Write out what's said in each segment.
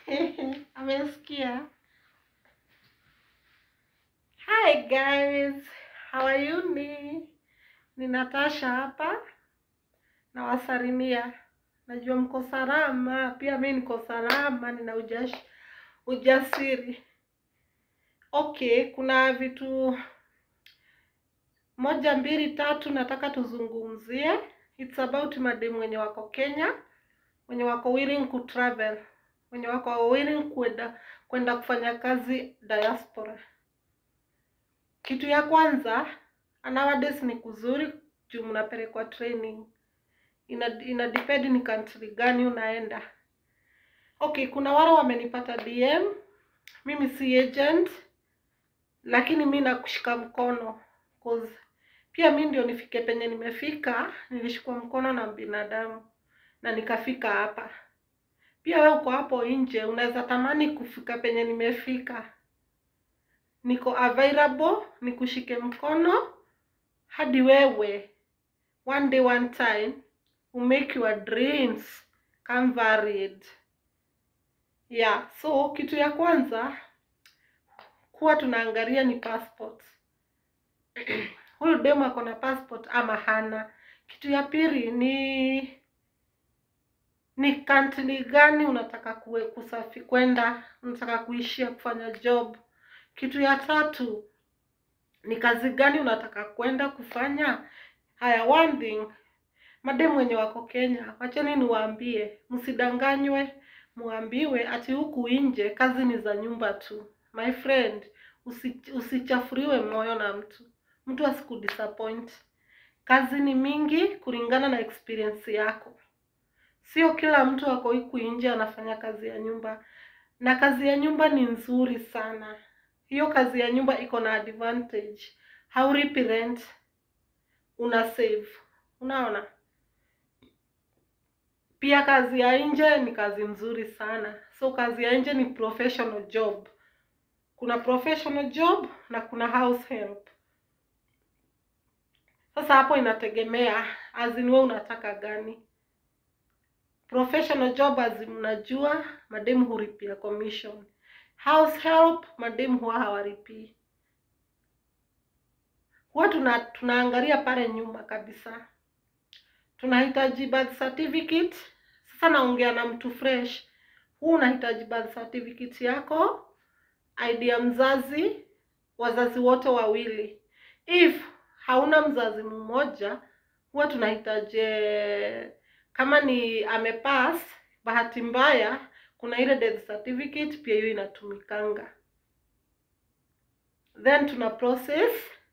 Amesikia. Hi guys, how are you? Ni Natasha hapa na wasalimia. Najua mko salama, pia mimi niko salama, nina ujasiri. Okay, kuna vitu moja, mbili, tatu nataka tuzungumzie. It's about mademu wenye wako Kenya, wenye wako willing to travel, wenye wako willing kwenda kufanya kazi diaspora. Kitu ya kwanza, nowadays ni kuzuri juu mnapelekwa training. Ina depend ni country gani unaenda. Okay, kuna wale wamenipata DM. Mimi si agent, lakini mimi nakushika mkono cause pia mimi ndio nifike penye nimefika, nilishikwa mkono na binadamu na nikafika hapa. Pia wewe uko hapo nje, unaweza tamani kufika penye nimefika. Niko available, nikushike mkono hadi wewe one day one time will make your dreams come varied. Yeah, so kitu ya kwanza kuwa tunaangalia ni passport. Huyu demu ako na passport ama hana. Kitu ya pili ni country gani unataka kwenda, unataka kuishia kufanya job. Kitu ya tatu ni kazi gani unataka kwenda kufanya. Haya, one thing, mademu wenye wako Kenya, wacheni niwaambie, msidanganywe, muambiwe ati huku nje kazi ni za nyumba tu. My friend, usichafuriwe moyo na mtu asikudisappoint. Kazi ni mingi kulingana na experience yako. Sio kila mtu wako huku nje anafanya kazi ya nyumba, na kazi ya nyumba ni nzuri sana. Hiyo kazi ya nyumba iko na advantage. Hauripi rent, una save. Unaona? Pia kazi ya nje ni kazi nzuri sana. So kazi ya nje ni professional job. Kuna professional job na kuna house help. Sasa hapo inategemea azin wewe unataka gani. Professional job mnajua mademu hulipia commission. House help mademu huwa hawalipi. Huwa tunaangalia pale nyuma kabisa. Tunahitaji birth certificate. Sasa naongea na mtu fresh. Unahitaji birth certificate yako, ID ya mzazi, wazazi wote wawili. If hauna mzazi mmoja, huwa tunahitaji kama ni amepass, bahati mbaya, kuna ile death certificate pia hiyo inatumikanga. Then tuna process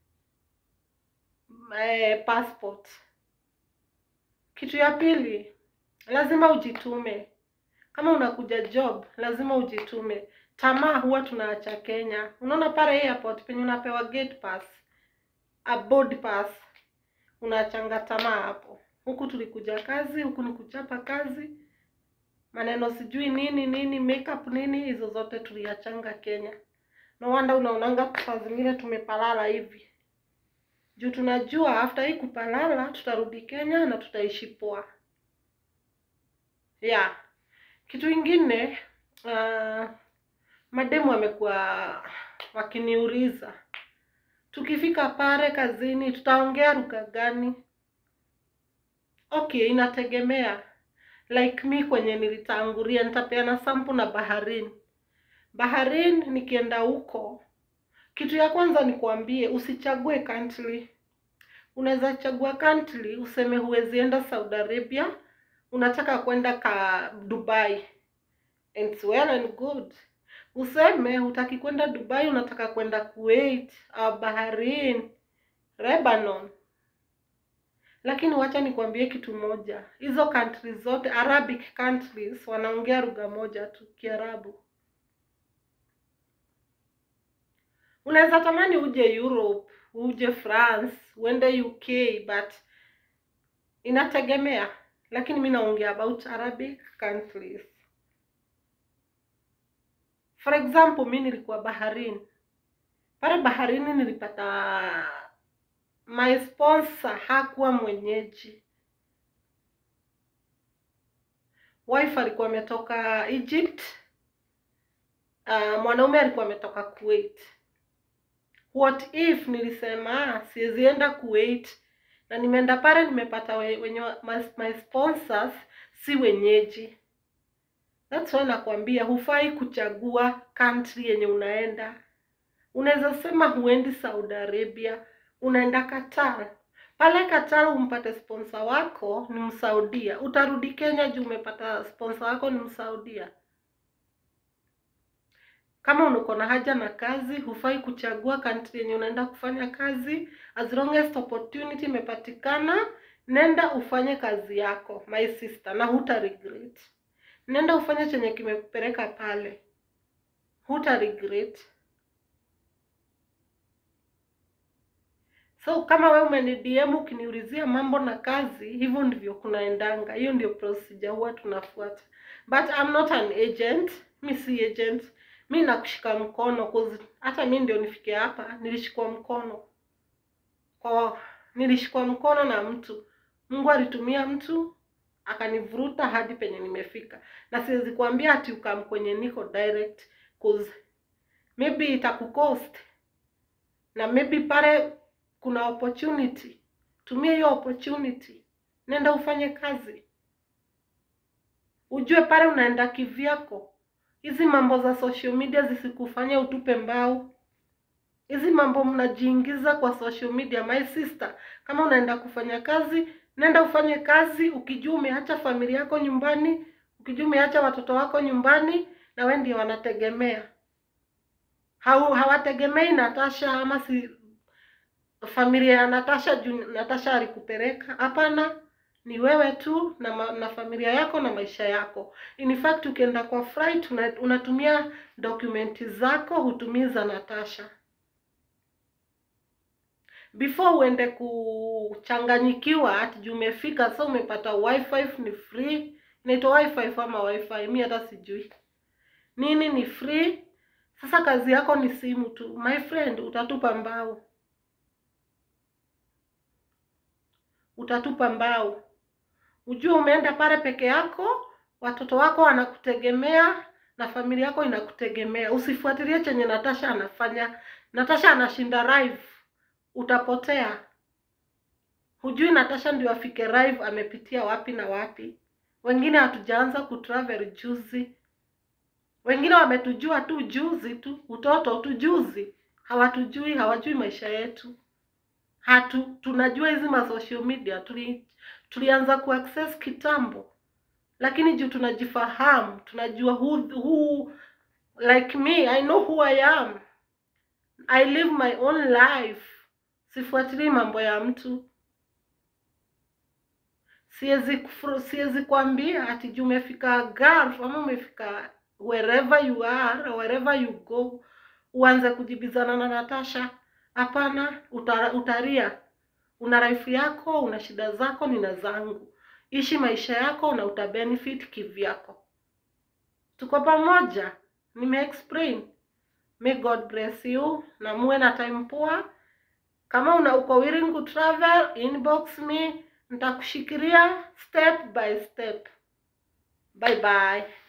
passport. Kitu ya pili, lazima ujitume. Kama unakuja job, lazima ujitume. Tamaa huwa tunaacha Kenya. Unaona pale airport penye unapewa gate pass, a board pass, unaachanga tamaa hapo. Huku tulikuja kazi, huku ni kuchapa kazi. Maneno sijui nini, makeup nini, hizo zote tuliachanga Kenya. No wonder unaonanga saa zingine tumepalala hivi. Juu tunajua after hii kupalala tutarudi Kenya na tutaishi poa. Yeah. Kitu ingine, mademu wamekuwa wakiniuliza, tukifika pale kazini tutaongea lugha gani? Okay, inategemea. Like me kwenye nilitangulia, nitapeana sample na Bahrain nikienda huko. Kitu ya kwanza ni kuambie usichague country. Unaweza chagua country, useme huwezi enda Saudi Arabia, unataka kwenda Dubai. It's well and good. Useme hutaki kwenda Dubai, unataka kwenda Kuwait au Bahrain, Lebanon. Lakini wacha nikwambie kitu moja. Hizo countries zote, Arabic countries, wanaongea lugha moja tu, Kiarabu. Unaweza tamani uje Europe, uje France, uende UK, but inategemea. Lakini mimi naongea about Arabic countries. For example, mimi nilikuwa Bahrain. Pale Bahrain nilipata my sponsor hakuwa mwenyeji. Wife alikuwa ametoka Egypt mwanaume alikuwa ametoka Kuwait. What if nilisema siwezi enda Kuwait na nimeenda pale nimepata wenye my sponsors si wenyeji. That's why nakwambia hufai kuchagua country yenye unaenda. Unaweza sema huendi Saudi Arabia, unaenda Qatar. Pale Qatar umpate sponsor wako ni Msaudia. Utarudi Kenya juu umepata sponsor wako ni Msaudia. Kama uko na haja na kazi, hufai kuchagua country yenye unaenda kufanya kazi. As long as opportunity imepatikana, nenda ufanye kazi yako, my sister, na huta regret. Nenda ufanye chenye kimekupeleka pale. Huta regret. So kama wewe umeni DM ukiniulizia mambo na kazi, hivyo ndivyo kunaendanga. Hiyo ndio procedure huwa tunafuata. But I'm not an agent. Mimi si agent. Mimi nakushika mkono cause hata mimi ndio nifike hapa, nilishikwa mkono. Nilishikwa mkono na mtu. Mungu alitumia mtu akanivuruta hadi penye nimefika. Na siwezi kuambia ati ukam kwenye niko direct cause maybe itakucost. Na maybe pale kuna opportunity. Tumia hiyo opportunity. Nenda ufanye kazi. Ujue pale unaenda kivyako. Hizi mambo za social media zisikufanye utupe mbao. Hizi mambo mnajiingiza kwa social media, my sister. Kama unaenda kufanya kazi, nenda ufanye kazi ukijua umeacha familia yako nyumbani, ukijua umeacha watoto wako nyumbani na wewe ndio wanategemea. Hawategemei Natasha ama si familia ya Natasha juu Natasha alikupeleka. Hapana, ni wewe tu na familia yako na maisha yako. In fact ukienda kwa flight unatumia dokumenti zako, hutumii za Natasha. Before uende kuchanganyikiwa ati juu umefika so umepata wifi ni free. Inaitwa wifi ama wifi, mimi hata sijui. Nini ni free? Sasa kazi yako ni simu tu. My friend, utatupa mbao. Utatupa mbao. Ujue umeenda pale peke yako, watoto wako wanakutegemea na familia yako inakutegemea. Usifuatilie chenye Natasha anafanya. Natasha anashinda live. Utapotea. Hujui Natasha ndio afike live amepitia wapi na wapi. Wengine hatujaanza kutravel juzi. Wengine wametujua tu juzi tu, utoto tu juzi. Hawatujui, hawajui maisha yetu. Tunajua hizi ma social media, tulianza kuaccess kitambo. Lakini juu tunajifahamu, tunajua who like me, I know who I am. I live my own life. Sifuatili mambo ya mtu. Siwezi kuambia ati juu umefika Gulf ama umefika wherever you are, wherever you go, uanze kujibizana na Natasha. Hapana, utaria. Una life yako, una shida zako, nina zangu. Ishi maisha yako na utabenefit kivyako. Tuko pamoja. Nime-explain. May God bless you. Na muwe na time poa. Kama uko willing to travel, inbox me. Nitakushikilia step by step. Bye bye.